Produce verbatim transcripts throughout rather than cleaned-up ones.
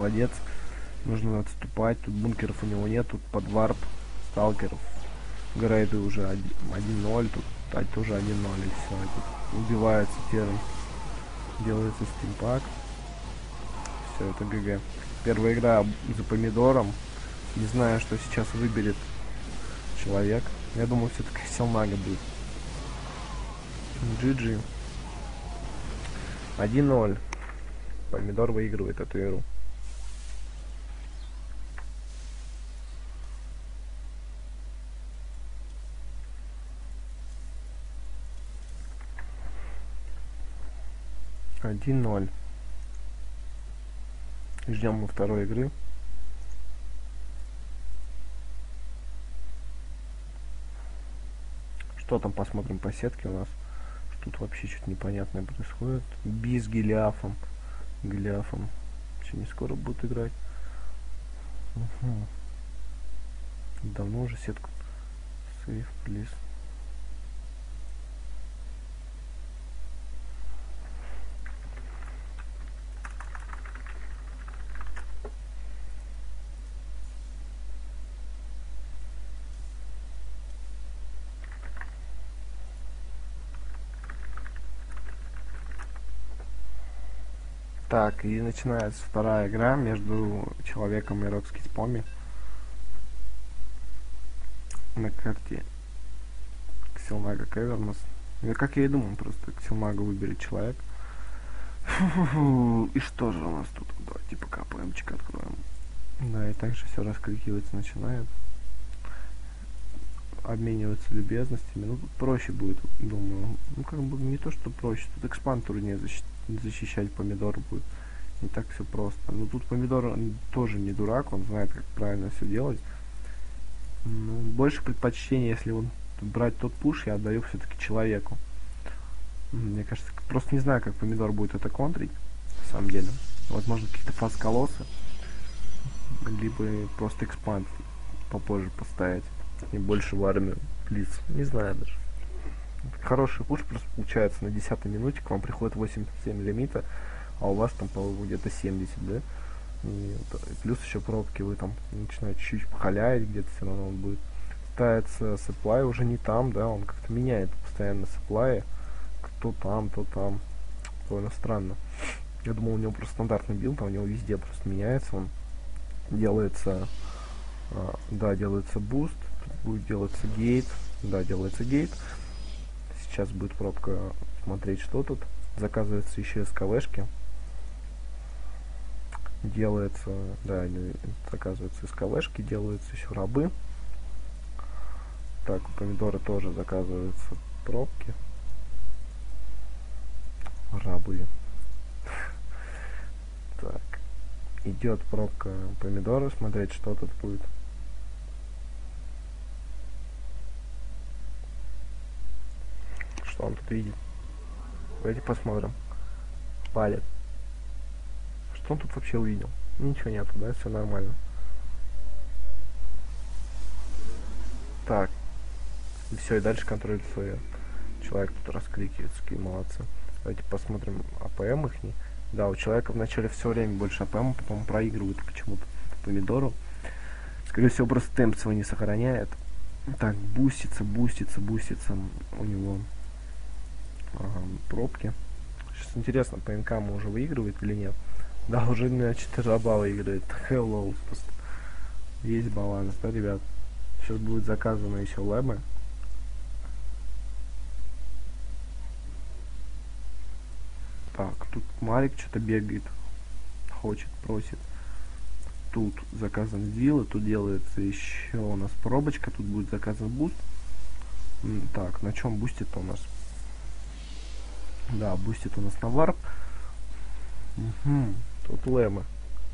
молодец. Нужно отступать. Тут бункеров у него нет. Тут под варп сталкеров. Грейды уже один ноль. Тут а, тоже один ноль. И все. Тут убивается терн. Делается стимпак. Все, это ГГ. Первая игра за помидором. Не знаю, что сейчас выберет человек. Я думаю, все-таки Силмага будет. джи джи. один ноль. Помидор выигрывает эту игру. один ноль. Ждем мы второй игры. Что там, посмотрим по сетке у нас. Тут вообще что-то непонятное происходит. Би с Голиафом. Голиафом. Че, не скоро будут играть? Угу. Давно уже сетку. Сейф, плиз. Так, и начинается вторая игра между человеком и Рокски Споми. На карте Ксилмага Кевернос. Ну, как я и думал, просто Ксилмага выберет человек. И что же у нас тут? Давайте пока ПМчик откроем. Да, и также все раскликиваться начинает. Обмениваются любезностями. Ну, тут проще будет, думаю. Ну, как бы не то, что проще. Тут экспанд труднее защищать. защищать помидор будет. Не так все просто. Но тут помидор тоже не дурак, он знает, как правильно все делать. Ну, больше предпочтения, если он брать тот пуш, я отдаю все-таки человеку. Мне кажется, просто не знаю, как помидор будет это контрить, на самом деле. Возможно, какие-то фаст-колоссы, либо просто экспанд попозже поставить и больше в армию плиц. Не знаю даже. Хороший пуш просто получается на десятой минуте, к вам приходит восемьдесят семь лимита, а у вас там, по-моему, где-то семьдесят, да? И, и плюс еще пробки, вы там начинаете чуть-чуть похалять, где-то все равно он будет. Ставится сапплай уже не там, да, он как-то меняет постоянно сапплай, кто там, то там. Довольно странно. Я думал, у него просто стандартный билд, а у него везде просто меняется, он делается, а, да, делается буст, будет делаться гейт, да, делается гейт. Сейчас будет пробка смотреть, что тут. Заказывается еще СКВшки. Делается, да, заказываются СКВшки, делаются еще рабы. Так, у помидора тоже заказываются пробки. Рабы. Так. Идет пробка помидора, смотреть, что тут будет. Что он тут видит? Давайте посмотрим. Палит. Что он тут вообще увидел? Ничего нету, да? Все нормально. Так. И все, и дальше контроль свой. Человек тут раскликивается, какие молодцы. Давайте посмотрим АПМ их. Да, у человека вначале все время больше АПМ, потом проигрывает почему-то помидору. Скорее всего, просто темп свой не сохраняет. Так, бустится, бустится, бустится у него ага, пробки. Сейчас интересно, ПНК мы уже выигрывает или нет. Да, уже на четыре раба выигрывает. Hello, просто. Есть баланс, да, ребят? Сейчас будет заказано еще лэбы. Так, тут Марик что-то бегает. Хочет, просит. Тут заказан вилла, тут делается еще у нас пробочка, тут будет заказан буст. Так, на чем бустит-то у нас? Да, бустит у нас на варп. Угу, тут лэмы.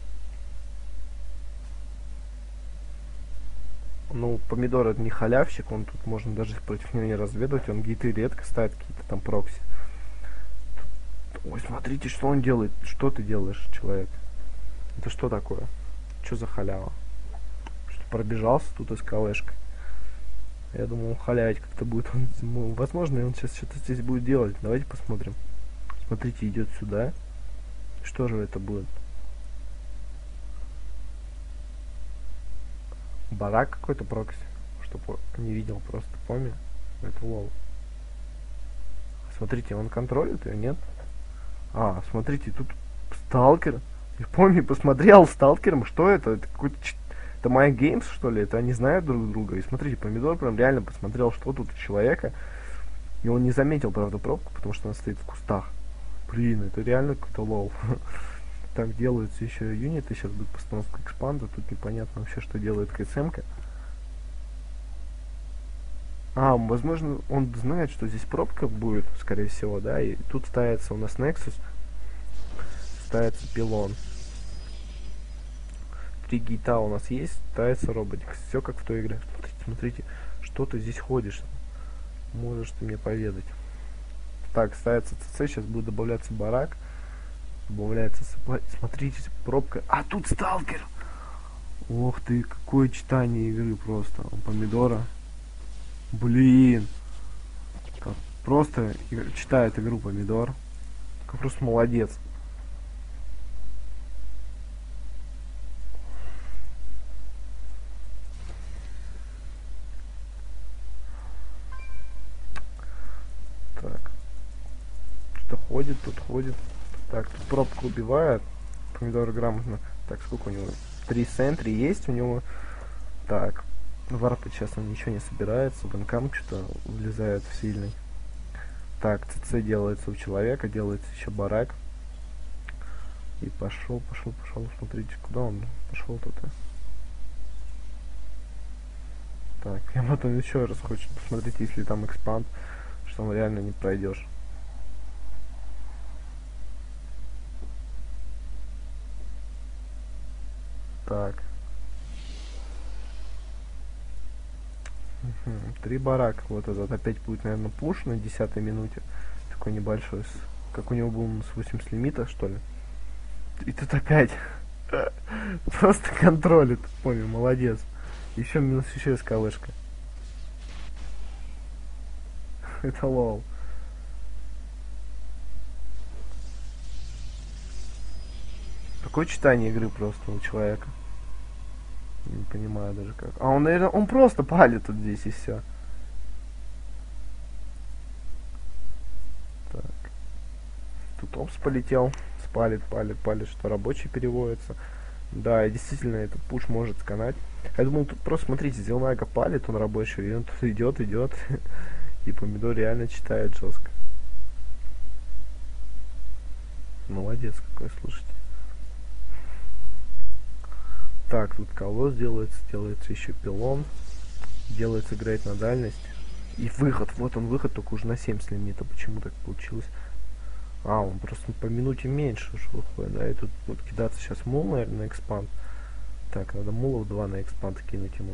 Ну, помидор это не халявщик, он тут можно даже против него не разведывать, он гиты редко ставит какие-то там прокси. Ой, смотрите, что он делает. Что ты делаешь, человек? Это что такое? Что за халява? Что пробежался тут из КВшкой? Я думал, халявить как-то будет. Он, ну, возможно, он сейчас что-то здесь будет делать. Давайте посмотрим. Смотрите, идет сюда. Что же это будет? барак какой-то прокси. Чтобы не видел просто, помню. Это лол. Смотрите, он контролит ее, нет? А, смотрите, тут сталкер. Я помню, посмотрел сталкером, что это? Это какой-то... Это My Games, что ли? Это они знают друг друга. И смотрите, помидор прям реально посмотрел, что тут у человека. И он не заметил, правда, пробку, потому что она стоит в кустах. Блин, это реально какой-то лол. Так делаются еще юниты. Сейчас будет постановка экспанда. Тут непонятно вообще, что делает КСМ-ка. А, возможно, он знает, что здесь пробка будет, скорее всего, да, и тут ставится у нас Nexus, ставится пилон. Три гейта у нас есть, ставится роботик. Все как в той игре. Смотрите, смотрите, что ты здесь ходишь. Можешь ты мне поведать. Так, ставится ЦЦ, сейчас будет добавляться барак. Добавляется supply. Смотрите, пробка. А тут сталкер! Ох ты, какое читание игры просто. У помидора. Блин. Как просто читает игру помидор. Как просто молодец. Так. Что ходит, тут ходит. Так, тут пробку убивает. Помидор грамотно. Так, сколько у него? Три сентри есть у него. Так. Варпать сейчас он ничего не собирается. Банкам что-то влезает в сильный. Так, ЦЦ делается у человека, делается еще барак. И пошел, пошел, пошел. Смотрите, куда он пошел тут. Так, я потом еще раз хочу посмотреть, если там экспанд, что он реально не пройдешь. Так. Угу. Три барака. Вот этот опять будет, наверное, пуш на десятой минуте. Такой небольшой. С, как у него был с восемьдесят лимита, что ли. И тут опять. Просто контролит. Помню, молодец. Еще минус еще СКВшка. Это лол. Какое читание игры просто у человека. Не понимаю даже как. А он, наверное, он просто палит тут здесь и все. Так. Тут опс полетел. Спалит, палит, палит, что рабочий переводится. Да, и действительно этот пуш может сканать. Я думал, тут просто, смотрите, Зелнага палит, он рабочий, и он тут идет, идет. И помидор реально читает жестко. Молодец какой, слушайте. Так, тут колосс делается, делается еще пилон. Делается играть на дальность. И выход, вот он выход, только уже на семьдесят лимита. Почему так получилось? А, он просто по минуте меньше уже выходит, да, и тут будет кидаться сейчас мул, наверное, на экспанд. Так, надо мулов два на экспанд кинуть ему.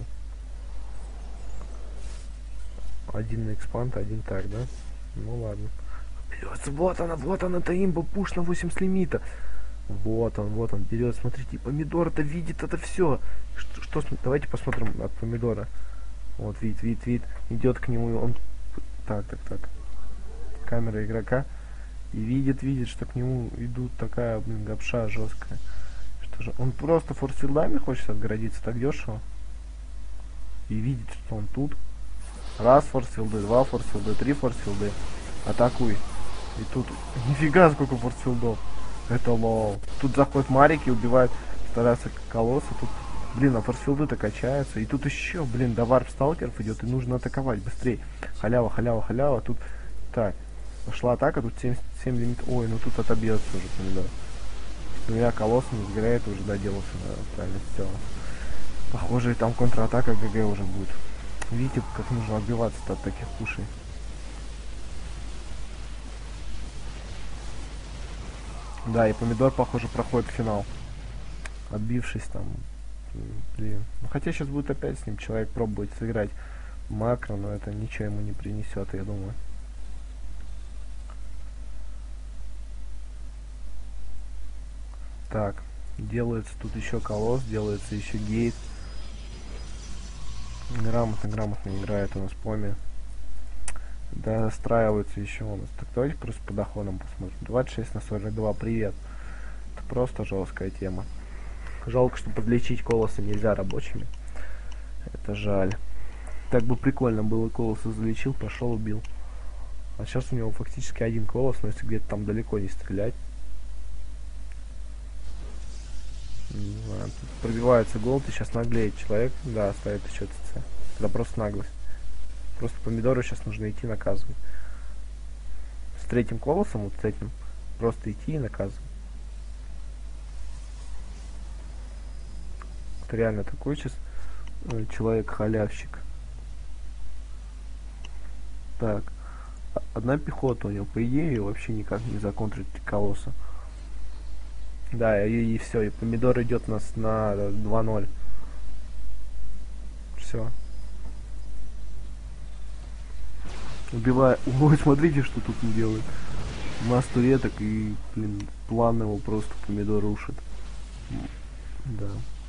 Один на экспанд, один так, да? Ну ладно. Берется, вот она, вот она, это имба, пуш на восемьдесят лимита. Вот он, вот он берет, смотрите, помидор-то видит это все. Что, что, давайте посмотрим от помидора. Вот, вид, вид, вид, идет к нему, он... Так, так, так. Камера игрока. И видит, видит, что к нему идут такая, блин, гопша жесткая. Что же, он просто форсфилдами хочет отгородиться так дешево. И видит, что он тут. Раз форсфилды, два форсфилды, три форсфилды. Атакуй. И тут, нифига сколько форсфилдов. Это лол. Тут заходят марики, убивают, стараются колоссы. Тут, блин, а форсфилды-то качаются. И тут еще, блин, до варп сталкеров идет, и нужно атаковать быстрее. Халява, халява, халява. Тут, так. Пошла атака, тут семьдесят семь лимит. Ой, ну тут отобьется уже помидор. Ну я колосс не сгорает, уже доделался, да, правильно сделал. Похоже, там контратака ГГ уже будет. Видите, как нужно отбиваться от таких пушей. Да, и помидор, похоже, проходит финал. Отбившись там. Блин. Ну, хотя сейчас будет опять с ним человек пробовать сыграть макро, но это ничего ему не принесет, я думаю. Так, делается тут еще колосс, делается еще гейт. Грамотно, грамотно играет у нас поми. Достраивается еще у нас. Так, давайте просто по доходам посмотрим. двадцать шесть на сорок два, привет. Это просто жесткая тема. Жалко, что подлечить колосса нельзя рабочими. Это жаль. Так бы прикольно было, колоса залечил, пошел, убил. А сейчас у него фактически один колос, но если где-то там далеко не стрелять. Не знаю, тут пробивается голд, и сейчас наглеет человек. Да, ставит еще ЦЦ. Это просто наглость. Просто помидоры сейчас нужно идти наказывать. С третьим колосом, вот с этим, просто идти и наказывать. Это реально такой сейчас э, человек-халявщик. Так. Одна пехота у него, по идее, вообще никак не законтрить колосса. Да, и, и все, и помидор идет у нас на два ноль. Все. Убивая. Ой, смотрите, что тут он делает. Масс туреток и, блин, план его просто помидор рушит. Да.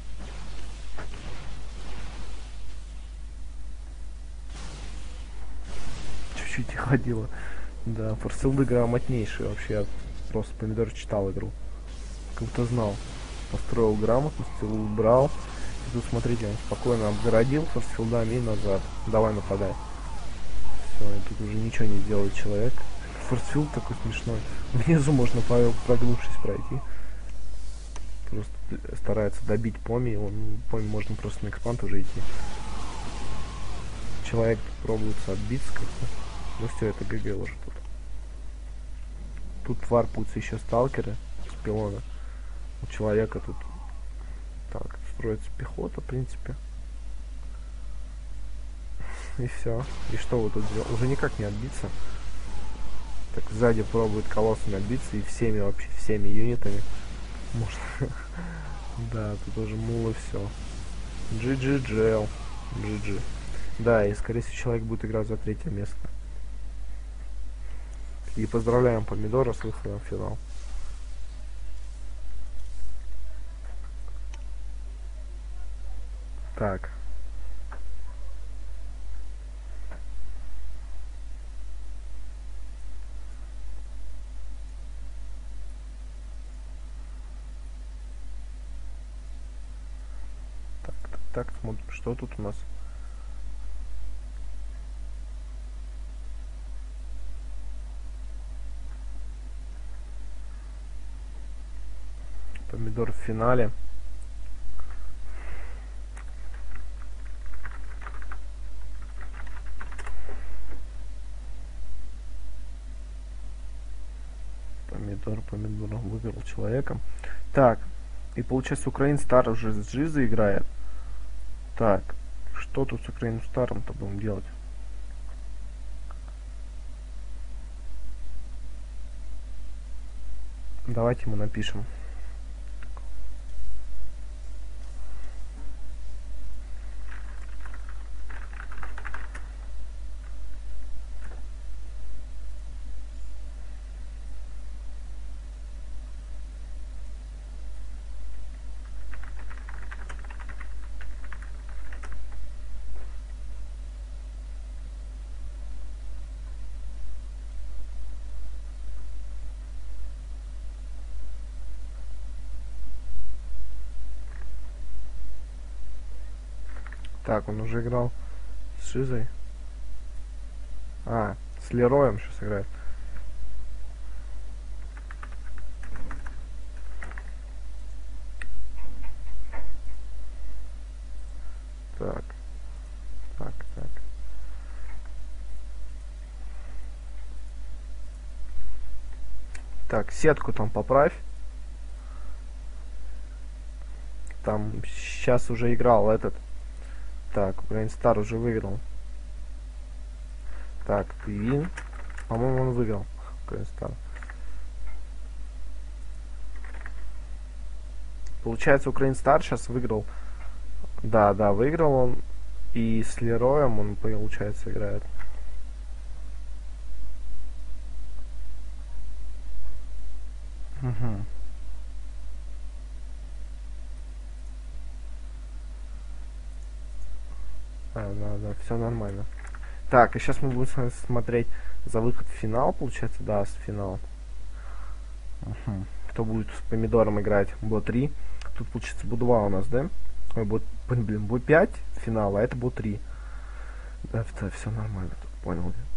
Чуть-чуть не ходила. Да, форсилды грамотнейший вообще. Я просто помидор читал игру. Как будто знал. Построил грамотно, убрал. И тут, смотрите, он спокойно обгородил форсфилдами и назад. Давай нападай. Все, и тут уже ничего не делает человек. Форсфилд такой смешной. Внизу можно прогнувшись пройти. Просто старается добить Поми. Он, Поми можно просто на экспант уже идти. Человек пробуется отбиться как-то. Ну все, это ГГ уже тут. Тут варпаются еще сталкеры с пилона. У человека тут так строится пехота, в принципе. И все. И что вы тут делаете? Уже никак не отбиться. Так сзади пробует колоссами отбиться и всеми вообще, всеми юнитами. Может. Да, тут уже мулы все. джи джи джел. джи джи. Да, и скорее всего человек будет играть за третье место. И поздравляем Помидора с выходом в финал. Так. Так, так, так, смотрим, что тут у нас. Помидор в финале. Помидор, помидор выиграл человека. Так, и получается Украин Стар уже с Джизой играет. Так, что тут с Украин Старом-то будем делать? Давайте ему напишем. Так, он уже играл с Шизой. А, с Лероем сейчас играет. Так. Так, так. Так, сетку там поправь. Там сейчас уже играл этот. Так, Украин Стар уже выиграл. Так, Пивин. По-моему, он выиграл. Украин Стар. Получается, Украин Стар сейчас выиграл. Да, да, выиграл он. И с Лероем он, получается, играет. Угу. А, да, да, все нормально. Так, и сейчас мы будем смотреть за выход в финал, получается, да, с финала. Угу. Кто будет с Помидором играть? Бо три. Тут, получается, Бо два у нас, да? Ой, бот, блин, бот пять финала, а это бот три. Да, все нормально, понял.